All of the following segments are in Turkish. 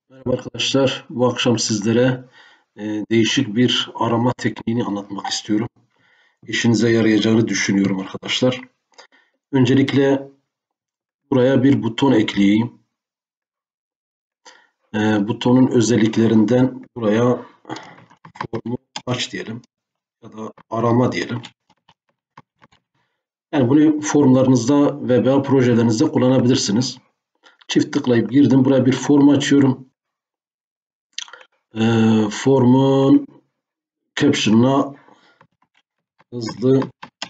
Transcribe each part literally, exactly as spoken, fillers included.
Merhaba arkadaşlar. Bu akşam sizlere e, değişik bir arama tekniğini anlatmak istiyorum. İşinize yarayacağını düşünüyorum arkadaşlar. Öncelikle buraya bir buton ekleyeyim. E, butonun özelliklerinden buraya formu aç diyelim ya da arama diyelim. Yani bunu formlarınızda ve veya projelerinizde kullanabilirsiniz. Çift tıklayıp girdim. Buraya bir form açıyorum. E, formun caption'ına hızlı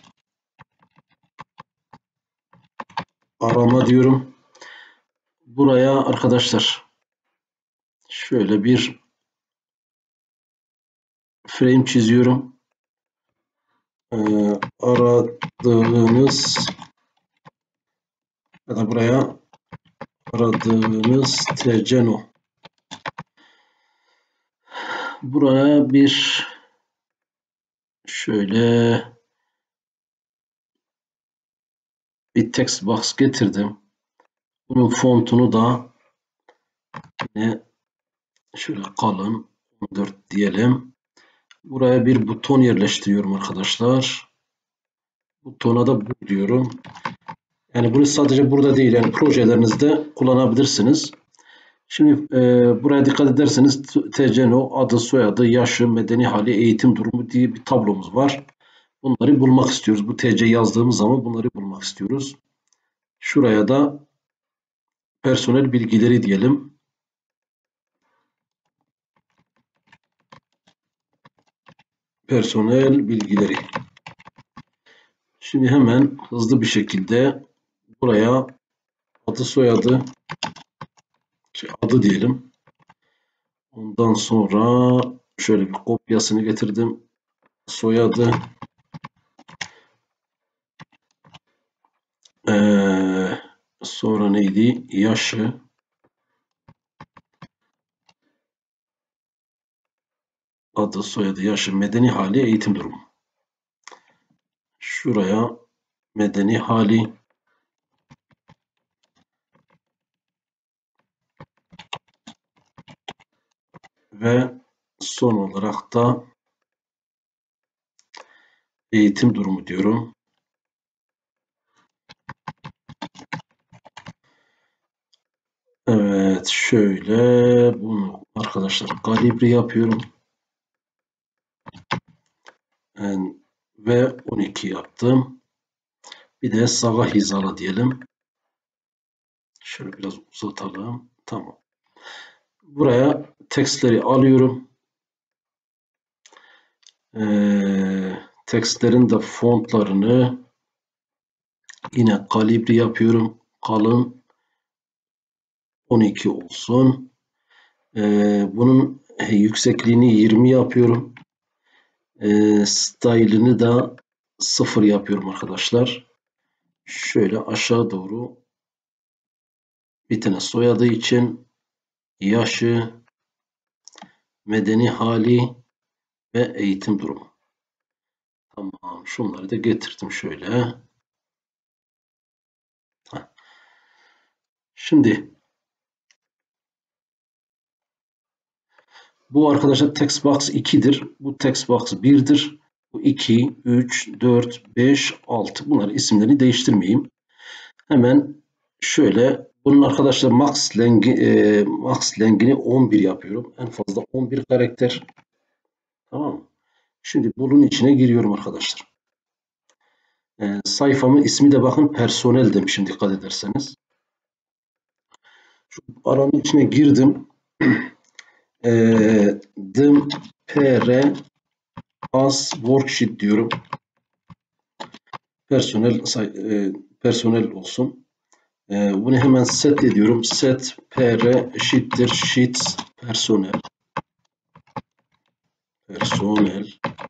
arama diyorum. Buraya arkadaşlar şöyle bir frame çiziyorum. Ee, aradığınız ya da buraya aradığınız terceno. Buraya bir şöyle bir text box getirdim. Bunun fontunu da yine şöyle kalın on dört diyelim. Buraya bir buton yerleştiriyorum arkadaşlar. Butona da bu diyorum. Yani bunu sadece burada değil, yani projelerinizde kullanabilirsiniz. Şimdi e, buraya dikkat ederseniz T C N O adı, soyadı, yaşı, medeni hali, eğitim durumu diye bir tablomuz var. Bunları bulmak istiyoruz. Bu T C yazdığımız zaman bunları bulmak istiyoruz. Şuraya da personel bilgileri diyelim. Personel bilgileri. Şimdi hemen hızlı bir şekilde buraya adı, soyadı, şey, adı diyelim. Ondan sonra şöyle bir kopyasını getirdim. Soyadı, ee, sonra neydi? Yaşı, adı, soyadı, yaşı, medeni hali, eğitim durumu. Şuraya medeni hali, ve son olarak da eğitim durumu diyorum. Evet, şöyle bunu arkadaşlar kalibre yapıyorum. Yani ve on iki yaptım. Bir de sağa hizala diyelim. Şöyle biraz uzatalım. Tamam. Buraya tekstleri alıyorum. Ee, tekstlerin de fontlarını yine kalibre yapıyorum. Kalın on iki olsun. Ee, bunun yüksekliğini yirmi yapıyorum. Ee, style'ını da sıfır yapıyorum arkadaşlar. Şöyle aşağı doğru bir tane soyadı için, yaşı, medeni hali ve eğitim durumu. Tamam, şunları da getirdim şöyle. Şimdi bu arkadaşlar text box iki'dir. Bu text box bir'dir. Bu iki, üç, dört, beş, altı. Bunların isimlerini değiştirmeyeyim. Hemen şöyle bunun arkadaşlar max lengi, e, max lengini on bir yapıyorum. En fazla on bir karakter. Tamam mı? Şimdi bunun içine giriyorum arkadaşlar. E, sayfamın ismi de bakın personel demişim, dikkat ederseniz. Şu aranın içine girdim. e, dim pr as worksheet diyorum. Personel e, personel olsun. E, bunu hemen set ediyorum. Set pr eşittir sheets personel. Personel.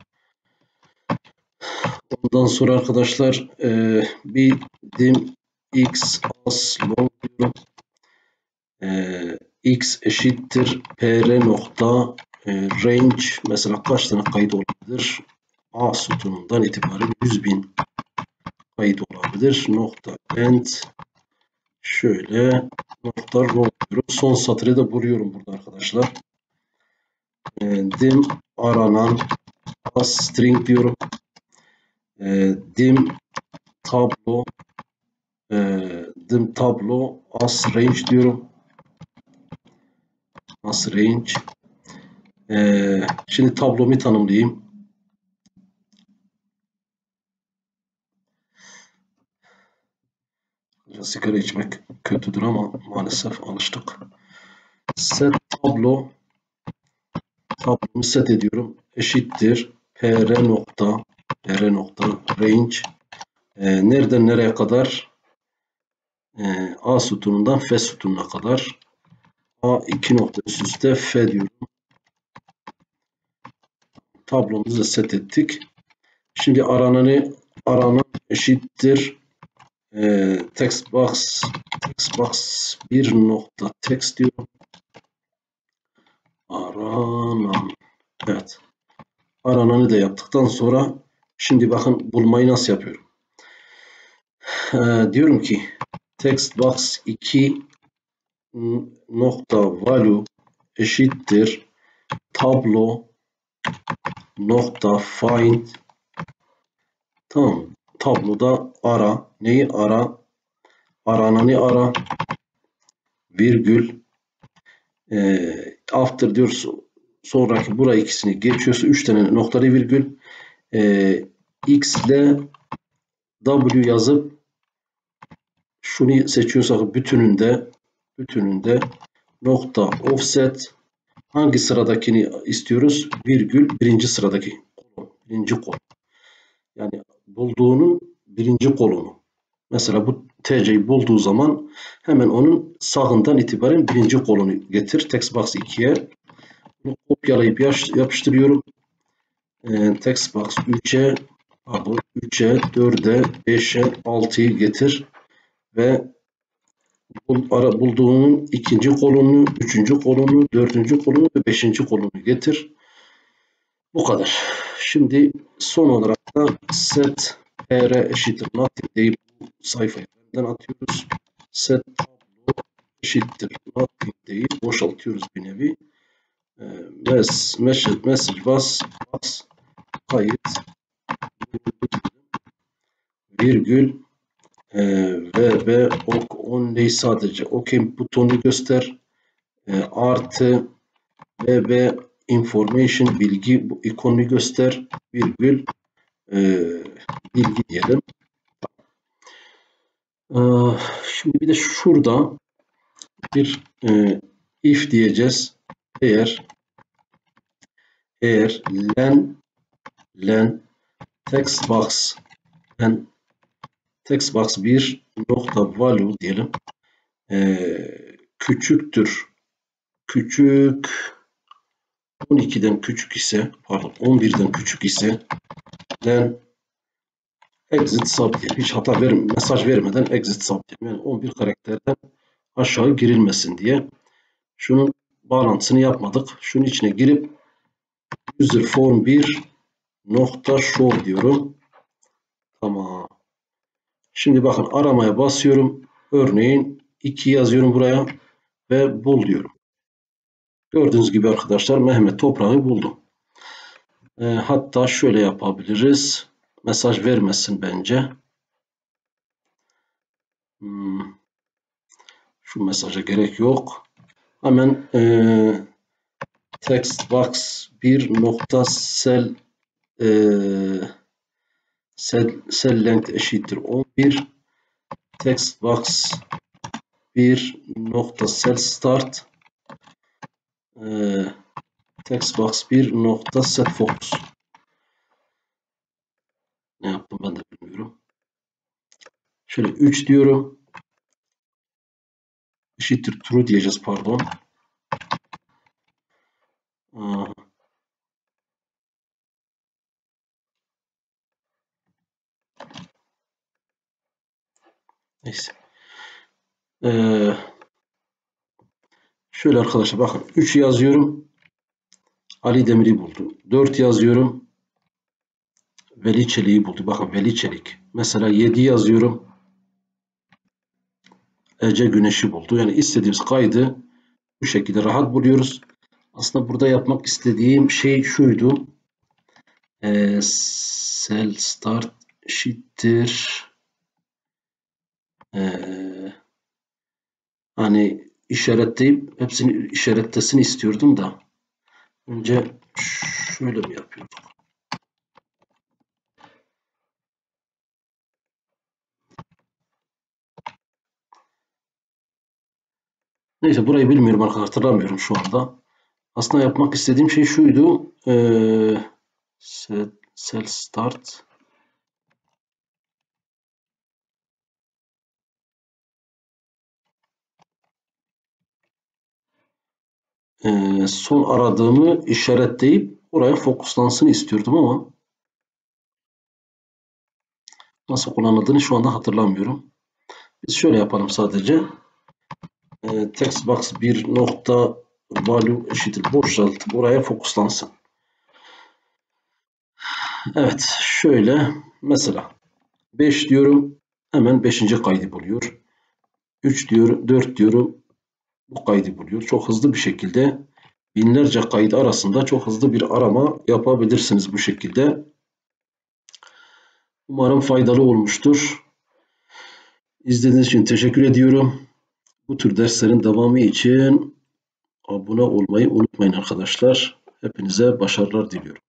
Ondan sonra arkadaşlar e, bir dim x as long diyorum. E, x eşittir pr nokta e, range, mesela kaç tane kayıt olabilir? A sütunundan itibaren yüz bin kayıt olabilir. Nokta end şöyle nokta row diyorum. Son satırı da vuruyorum burada arkadaşlar. E, dim aranan as string diyorum. E, dim tablo e, dim tablo as range diyorum. As range. E, şimdi tablomu tanımlayayım. Sigara içmek kötüdür ama maalesef alıştık. Set tablo, tablomu set ediyorum. Eşittir pr nokta pr nokta range. E, nereden nereye kadar? E, A sütunundan F sütununa kadar. A iki nokta üst üste F diyorum. Tablomuzu da set ettik. Şimdi arananı aranan eşittir e, text box text box bir nokta text diyorum. Aranan. Evet. Arananı da yaptıktan sonra şimdi bakın bulmayı nasıl yapıyorum. Ee, diyorum ki text box iki nokta value eşittir tablo nokta find. Tamam. Tabloda ara. Neyi ara? Arananı ara. Virgül. E, after diyoruz. Sonraki buraya ikisini geçiyorsa üç tane noktalı virgül. E, x ile w yazıp şunu seçiyorsak bütününde bütününde nokta offset hangi sıradakini istiyoruz? Virgül birinci sıradaki kolon. Birinci kolon. Yani bulduğunun birinci kolonu. Mesela bu T C'yi bulduğu zaman hemen onun sağından itibaren birinci kolonu getir. Textbox ikiye. Bunu kopyalayıp yapıştırıyorum. E, Textbox üçe pardon üçe, dörde, beşe, altıyı getir ve ara bulduğunun ikinci kolonunu, üçüncü kolonunu, dördüncü kolonunu ve beşinci kolonunu getir. Bu kadar. Şimdi son olarak da set pr eşittir nothing deyip bu sayfayı benden atıyoruz. Set tablo eşittir nothing deyip boşaltıyoruz bir nevi. Mes, message, message bas, bas, kayıt, virgül, e, ve ve ok only sadece ok butonu göster, e, artı ve ve information bilgi bu ikonunu göster, virgül, e, bilgi diyelim. E, şimdi bir de şurada bir e, if diyeceğiz. Eğer eğer len len textbox len textbox bir nokta value diyelim. Ee, küçüktür. Küçük on ikiden küçük ise pardon on birden küçük ise then exit sub diye hiç hata verim, mesaj vermeden exit sub diye. Yani on bir karakterden aşağı girilmesin diye. Şunun bağlantısını yapmadık. Şunun içine girip user form bir nokta show diyorum. Tamam. Şimdi bakın aramaya basıyorum. Örneğin iki yazıyorum buraya ve bul diyorum. Gördüğünüz gibi arkadaşlar Mehmet Toprağ'ı buldu. E, hatta şöyle yapabiliriz. Mesaj vermesin bence. Hmm. Şu mesaja gerek yok. Hemen e, text box bir nokta cell e, cell, cell length eşittir on bir. Text box bir nokta cell start e, text box bir nokta set focus. Ne yaptım ben de bilmiyorum. Şöyle üç diyorum. Eşittir true diyeceğiz pardon. Aa. Neyse. Ee, şöyle arkadaşlar bakın üç yazıyorum. Ali Demir'i buldu. dört yazıyorum. Veli Çelik'i buldu. Bakın Veli Çelik. Mesela yedi yazıyorum. Ece güneşi buldu. Yani istediğimiz kaydı bu şekilde rahat buluyoruz. Aslında burada yapmak istediğim şey şuydu. E, cell start eşittir. E, hani işaretleyip hepsini işaretlesin istiyordum da. Önce şöyle mi yapıyorduk? Neyse burayı bilmiyorum arkadaşlar, hatırlamıyorum şu anda. Aslında yapmak istediğim şey şuydu. Ee, set, cell start ee, son aradığımı işaretleyip oraya fokuslansın istiyordum ama nasıl kullanıldığını şu anda hatırlamıyorum. Biz şöyle yapalım sadece. Ee, text box bir nokta value eşittir boşalt. Oraya fokuslansın. Evet, şöyle mesela beş diyorum, hemen beşinci kaydı buluyor. üç diyor, dört diyorum, bu kaydı buluyor. Çok hızlı bir şekilde binlerce kayıt arasında çok hızlı bir arama yapabilirsiniz bu şekilde. Umarım faydalı olmuştur. İzlediğiniz için teşekkür ediyorum. Bu tür derslerin devamı için abone olmayı unutmayın arkadaşlar. Hepinize başarılar diliyorum.